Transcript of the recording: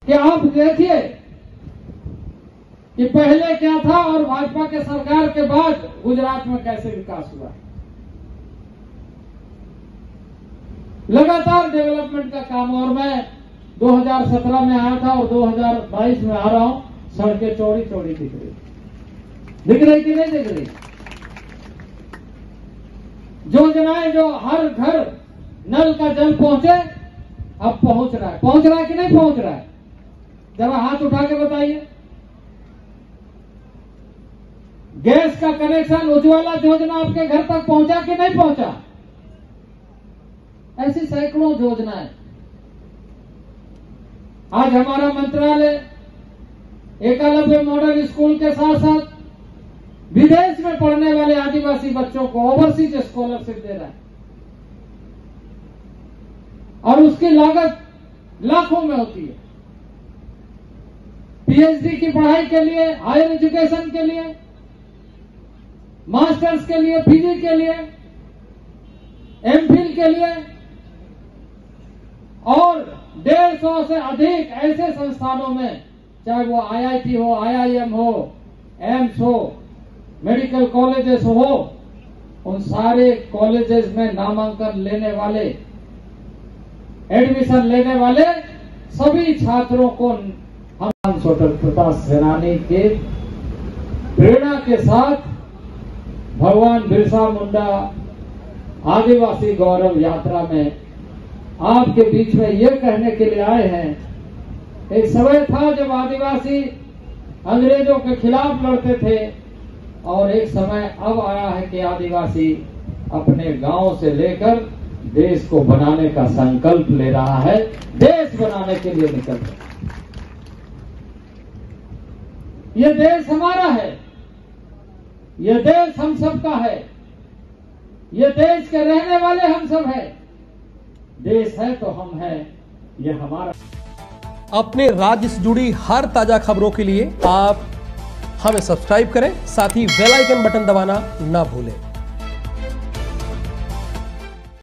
कि आप देखिए कि पहले क्या था और भाजपा के सरकार के बाद गुजरात में कैसे विकास हुआ। लगातार डेवलपमेंट का काम, और मैं 2017 में आया था और 2022 में आ रहा हूं, सड़कें चौड़ी चौड़ी दिख रही कि नहीं दिख रही। योजनाएं जो हर घर नल का जल पहुंचे, अब पहुंच रहा है कि नहीं पहुंच रहा है? जरा हाथ उठा के बताइए। गैस का कनेक्शन, उज्ज्वला योजना आपके घर तक पहुंचा कि नहीं पहुंचा? ऐसी सैकड़ों योजनाएं। आज हमारा मंत्रालय एकलव्य मॉडल स्कूल के साथ साथ विदेश में पढ़ने वाले आदिवासी बच्चों को ओवरसीज स्कॉलरशिप दे रहा है, और उसकी लागत लाखों में होती है। पीएचडी की पढ़ाई के लिए, हायर एजुकेशन के लिए, मास्टर्स के लिए, पीजी के लिए, एमफिल के लिए, और 150 से अधिक ऐसे संस्थानों में, चाहे वो आईआईटी हो, आईआईएम हो, एम्स हो, मेडिकल कॉलेजेस हो, उन सारे कॉलेजेस में नामांकन लेने वाले, एडमिशन लेने वाले सभी छात्रों को हम स्वतंत्रता सेनानी के प्रेरणा के साथ भगवान बिरसा मुंडा आदिवासी गौरव यात्रा में आपके बीच में ये कहने के लिए आए हैं। एक समय था जब आदिवासी अंग्रेजों के खिलाफ लड़ते थे, और एक समय अब आया है कि आदिवासी अपने गांव से लेकर देश को बनाने का संकल्प ले रहा है, देश बनाने के लिए निकल रहा है। ये देश हमारा है, ये देश हम सबका है, ये देश के रहने वाले हम सब हैं। देश है तो हम हैं, ये हमारा। अपने राज्य से जुड़ी हर ताजा खबरों के लिए आप हमें सब्सक्राइब करें, साथ ही बेल आइकन बटन दबाना ना भूलें।